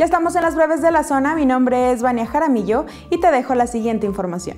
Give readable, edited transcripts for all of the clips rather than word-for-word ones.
Ya estamos en las breves de la zona, mi nombre es Vania Jaramillo y te dejo la siguiente información.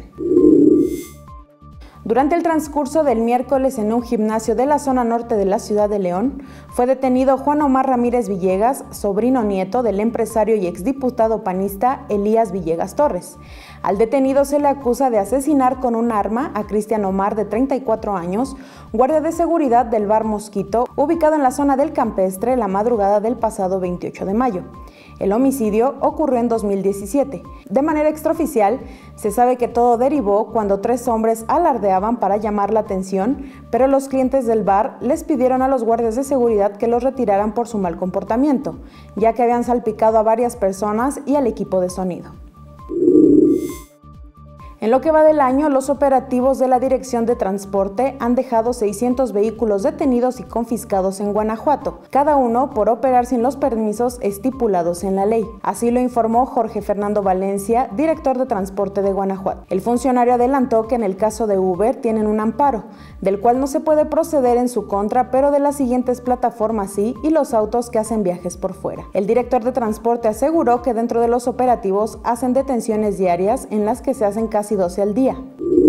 Durante el transcurso del miércoles en un gimnasio de la zona norte de la ciudad de León, fue detenido Juan Omar Ramírez Villegas, sobrino nieto del empresario y exdiputado panista Elías Villegas Torres. Al detenido se le acusa de asesinar con un arma a Cristian Omar, de 34 años, guardia de seguridad del bar Mosquito, ubicado en la zona del Campestre, la madrugada del pasado 28 de mayo. El homicidio ocurrió en 2017. De manera extraoficial, se sabe que todo derivó cuando 3 hombres alardeaban para llamar la atención, pero los clientes del bar les pidieron a los guardias de seguridad que los retiraran por su mal comportamiento, ya que habían salpicado a varias personas y al equipo de sonido. En lo que va del año, los operativos de la Dirección de Transporte han dejado 600 vehículos detenidos y confiscados en Guanajuato, cada uno por operar sin los permisos estipulados en la ley. Así lo informó Jorge Fernando Valencia, director de Transporte de Guanajuato. El funcionario adelantó que en el caso de Uber tienen un amparo, del cual no se puede proceder en su contra, pero de las siguientes plataformas sí, y los autos que hacen viajes por fuera. El director de Transporte aseguró que dentro de los operativos hacen detenciones diarias en las que se hacen casi 12 al día.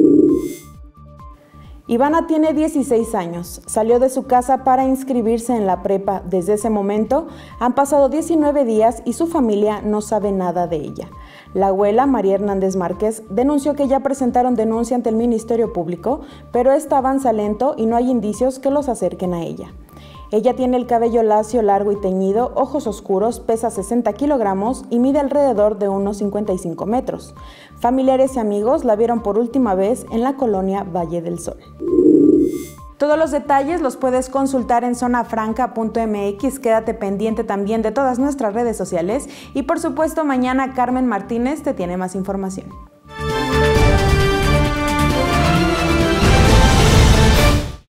Ivana tiene 16 años, salió de su casa para inscribirse en la prepa. Desde ese momento han pasado 19 días y su familia no sabe nada de ella. La abuela, María Hernández Márquez, denunció que ya presentaron denuncia ante el Ministerio Público, pero esta avanza lento y no hay indicios que los acerquen a ella. Ella tiene el cabello lacio, largo y teñido, ojos oscuros, pesa 60 kilogramos y mide alrededor de unos 55 metros. Familiares y amigos la vieron por última vez en la colonia Valle del Sol. Todos los detalles los puedes consultar en zonafranca.mx, quédate pendiente también de todas nuestras redes sociales y por supuesto mañana Carmen Martínez te tiene más información.